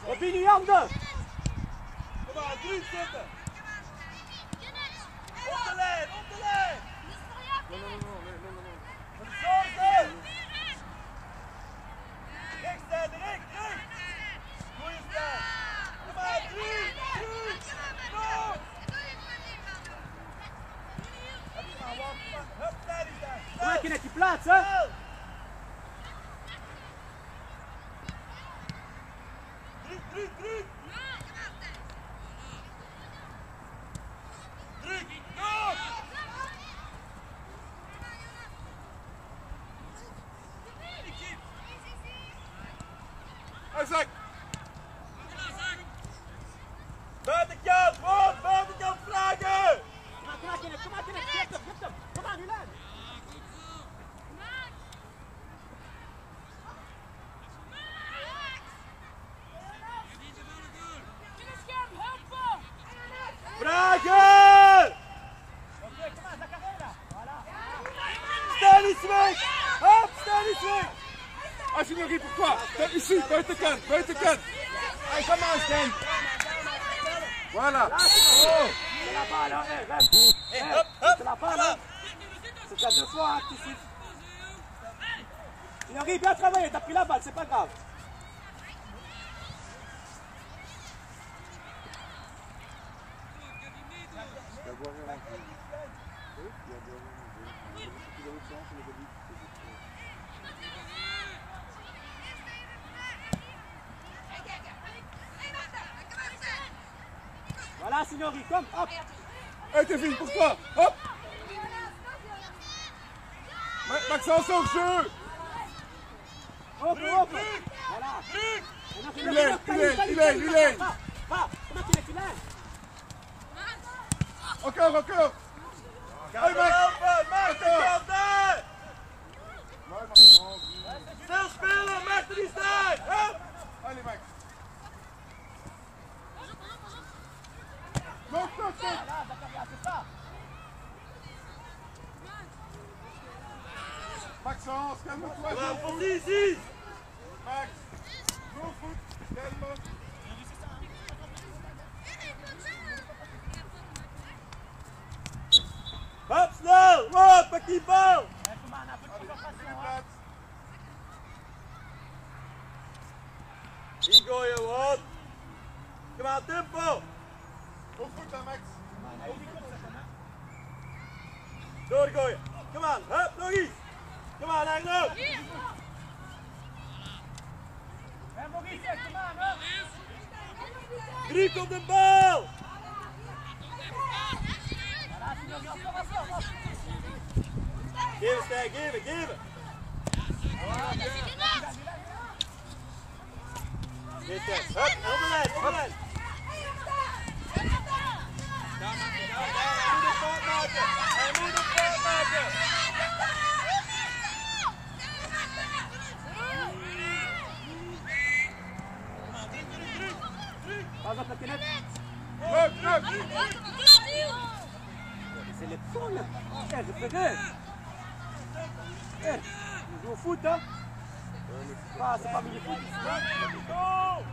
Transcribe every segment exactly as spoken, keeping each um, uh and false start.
Opie nu handen! Kom maar, drie zitten! Op de lijn, op de lijn! Non, non, non, non, non, non, non. Zorgen! Rechts staan, rechts, rechts! Goeie staan! Kom maar, drie, drie! Go! Hup, maar, wat, hup, daar is daar! Kom je net die plaats, hè? Drie, drie, drie! Drie, go! Isaac! Buitenkant, Wout, buitenkant vragen! Kom maar, kom maar, Kenneth, kom maar, Kenneth, geef hem, geef hem! Kom aan, nu lijn! Vragen! Oké, kom maar, Zakarela! Voilà! Sta niet weg! Hop, sta niet weg! Ah, Signori, pourquoi? Ici, buitenkant, buitenkant! Allez, kom maar, Sten! Voilà! Là, c'est bon! C'est la balle, hein! Hé, reste! Hé, Hé, hop, hop! c'est la balle, hein! C'est déjà deux fois, hein, que tu siffles. Signori, bien travaillé, t'as pris la balle, c'est pas grave. Voilà, Signori, comme, hop! Hé, Kevin, pourquoi? Hop! Maxence, hors-jeu! Hop, hop! Voilà! Il est, il est, il est, il est! Va, va! Comment tu l'es, tu l'es? Encore, encore! Allez, Max! Max, de kant daar! Stil spelen, Max er niet staan! Hup! Allez, Max! Non, non, non! Voilà, Zakaria, c'est ça! Maxence, calme-toi! Kom aan, posities! Max! Go foot, calme! Hup, snel! Wout, pak die bal! Kom aan, un peu de concentration, hein! Plaats! Die gooien, Wout! Kom aan, tempo! Go foot, hè, Max! Doorgooien! Kom aan, hup, nog iets! Kom aan, Arno! Hé, Maurice, kom aan, hè! Drie op de bal! Voilà, Signori, encore, encore, encore! Geven, Stijn, geven, geven! Geef, Stijn. Hup, op de lijn, op de lijn! Hij moet een fout maken! Hij moet een fout maken! Pas op, Kenneth! Leuk, leuk! C'est les poules! Hé, reprenez! Hé, on joue au foot, hein! Ah, c'est pas mini-foot ici, hein! Go!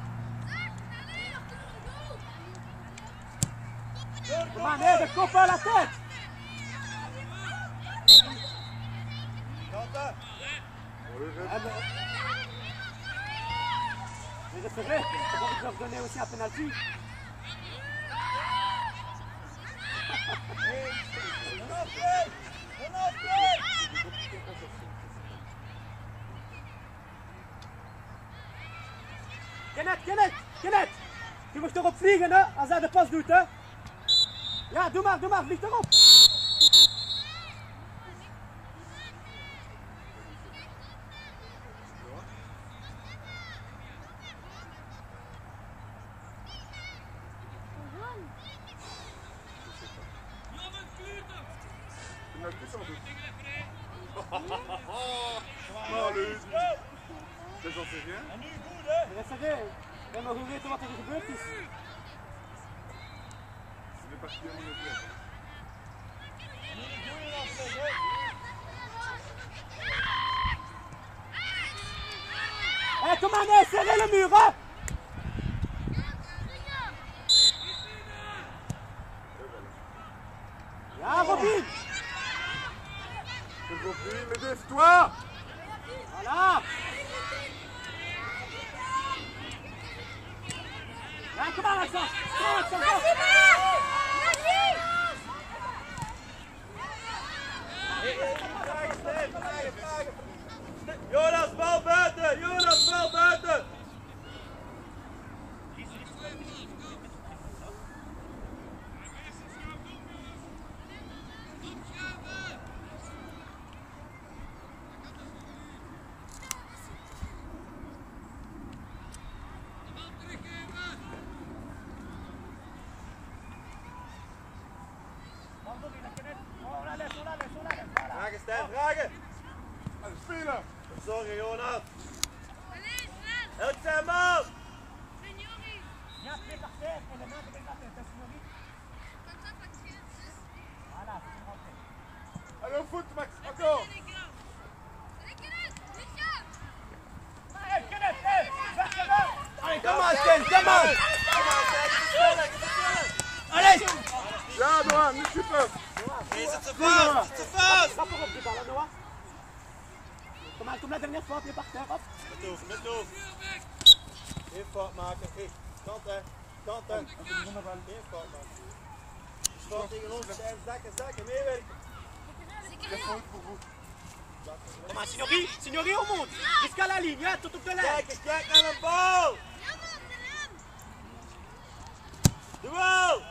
Kom aan, hé, de kop à la tête! Kanta! Ah, mais... Mais je ferai, c'est pour leur donner aussi un penalty. Een aftrek! Een aftrek! Kenneth, Kenneth, Kenneth! Je moet erop vliegen, hè, als hij de pas doet, hè? Ja, doe maar, doe maar, vlieg erop! Nou, leuk! Dat is al zeg, hè? En nu goed, hè? Restez, we hebben nog weten wat er gebeurd is. C'est parti à mon avis. Nu de goeie aftrek, hè? Hé, kom aan, hé, serrez le mur, hè! Ja, Robin! C'est Robin, mais baisse-toi! Voilà! Ja, kom aan, Axel! Kom aan, Axel! Kom! Jonas, bal buiten! Jonas, bal buiten! Vragen, Stijn, vragen! Spelen! Zorgen, Jonas! Elk zijn man! Ja, twee par terre, et les mains de la tête, Signori. Voilà, c'est rentré. Allez au foot, Max, encore! Allez, come on, Sten, come on! Allez! Ja, Noah, niet super! Is het te vast? Te vast! Rap erop die bal, hè, Noah. Kom aan, kom la dernière fois, pied par terre, hop. Met hoofd, met hoofd. Geen fout maken. Hey, kant hè. Kant hè. Geen fout maken. Schot tegen ons, Stijn, zakken, zakken, meewerken. Kom aan, Signori, Signori, on monte. Jusqu'à la ligne, hein, tout op de lijn. Kijk eens, kijk naar een bal! Duel!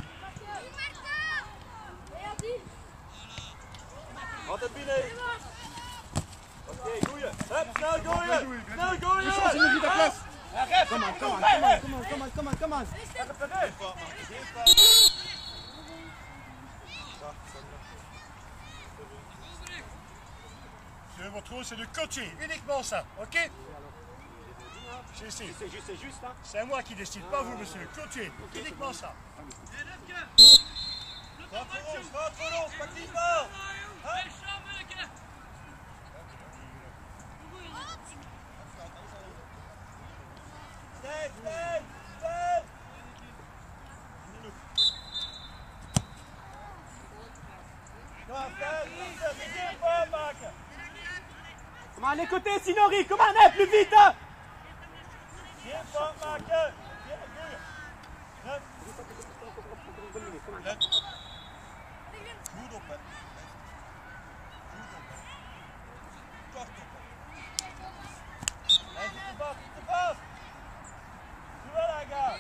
Altijd binnen! Oké, okay, goeie! Hup, snel gooien! Snel gooien! Chance, il mérite ta place! Come on, come on, come on, come on, come on, come on, come on. Geen fout maken, geen fout. Votre rôle, c'est de coacher, uniquement ça, ok? C'est ici. C'est juste, c'est juste, hein. C'est à moi qui décide, pas vous, monsieur. Coacher, uniquement ça. Gaat voor ons, gaat voor ons, pak die bal! Stijn, Stijn, Stijn! Kom aan, Stijn, geen fout maken! Kom aan, les côtés, Signori, kom aan, hè, plus vite, hein. Geen fout maken! Geen goeie! Hup! Hup! Goed op, hè! Goed op, hè! Kort op, hè! Hij zit te vast, zit te vast! Doe wel, Aga!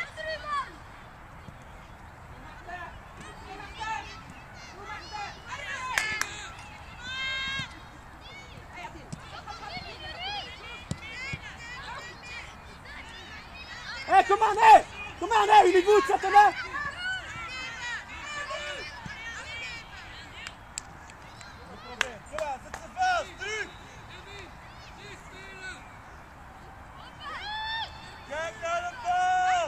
Hé, kom aan, hé! Kom aan, hé, jullie goed, zet hem, hè. Kom aan, zit te vast, nu! Kijk naar de bal!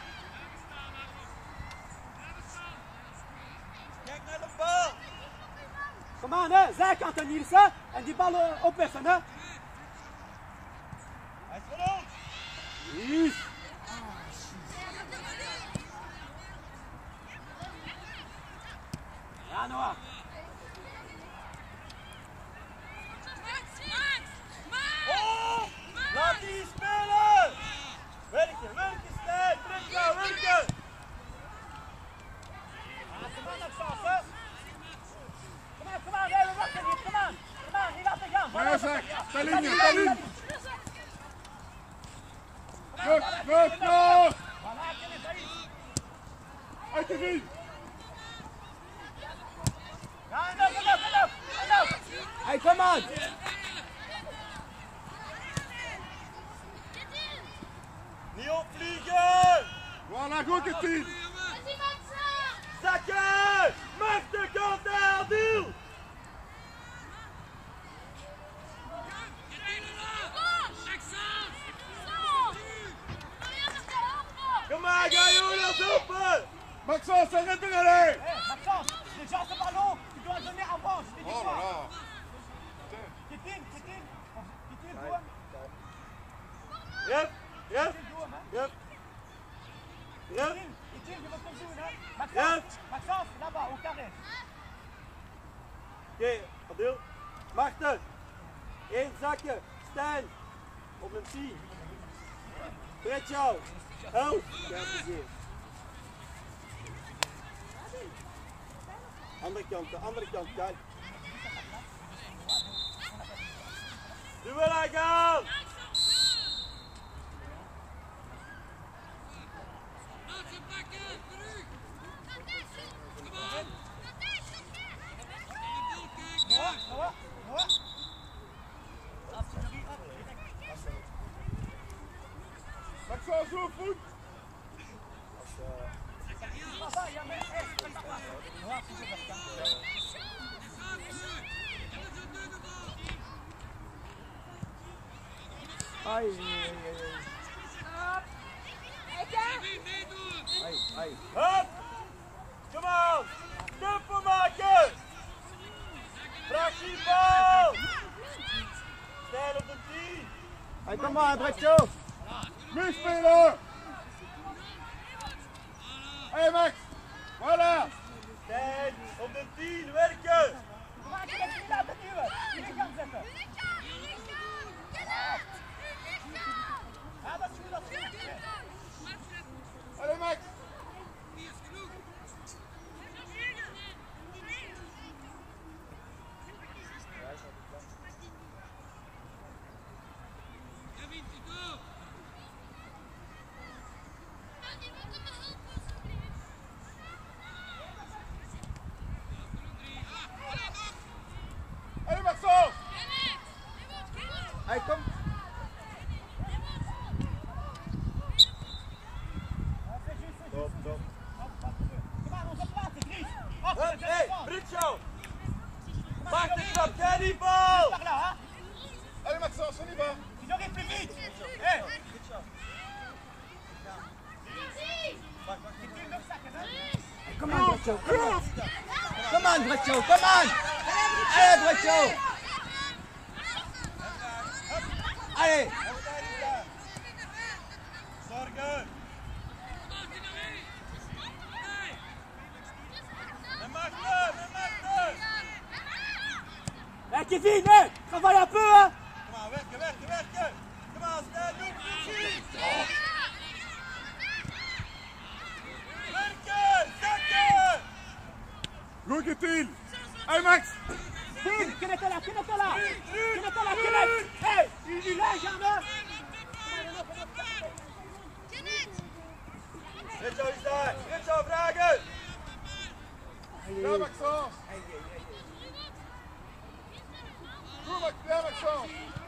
Kijk naar de bal! Kom aan, hè, zijkant en Niels, hè. En die bal uh, opheffen, hè. Hij is van ons! Yes. Ja, Noah. Oh! Laat die spelen! Werken, werken, Stijn! Druk nou, werken! Ah, kom aan, Maxence, hè. Kom aan, kom aan, hè, we wachten niet, kom aan. Kom aan, niet laten gaan. Ja, Zak, sta ligne, sta ligne! Goed, goed, goed! Uit de vie! Ja, en op, en op, en op, en op. Hey, kom aan. Niet opvliegen! Voilà, goed Ketien! Zakken! Maak de kant naar Adil! Kom maar, ga Jonas open! Maxence, arrête de aller! Hé, Maxence, déjà ce ballon, tu dois donner avant, je t'ai dit Oh là quoi. là! Kétine, Kétine, Kétine, doe hem. Yep, yep, Doe hem, hè. yep. Yep. Kétine, Jim, je moet het doen, hè? Ja. Maxence, Maxence, là-bas, au carré. Oké, Adil. Marten. Eén zakje. Stijn. Op een tien. Bretjouw. Help. Ja, plezier. Andere kant, de andere kant, kijk. Duel aangaan! Maxence, zo voet. Ai, ai, ai, ai. Hup! Kom aan! Tempo maken! Fractie bal! Stijl op de tien! Hey, kom maar, Bretjo. Nu spelen. Hé hey Max. Voilà. Stijn op de tien, werken! Maak je het niet laten duwen. Hier kan zetten. Ja, dat is goed, dat is goed. Allez Max. Allez Maxence. Hey, kom. Top, top. Kom aan, onze plaatsen, Dries. Hup, hé, Britjo! Maak de trap, jij die bal! Par là, hein. Allez Maxence, on y va. Tu aurais plus vite. Hé. Come on, Bretjo. Come on. Come on, Bretjo. Come on. Allez, Bretjo. Allez. Zorgen! En Marten, en Marten! Hé, Kevin, hé. Travaille un peu, hein. Kom aan, werken, werken, werken! Kom aan, Stijn, doe precies! Werken, zakken! Goed Getil. Hé Max. Vin, Kenneth est là, Kenneth est là. Kenneth est là, Kenneth. Hé, il est là, Germain. Britjo is daar! Britjo, vragen! Ja Maxence. Goed Max, ja Maxence.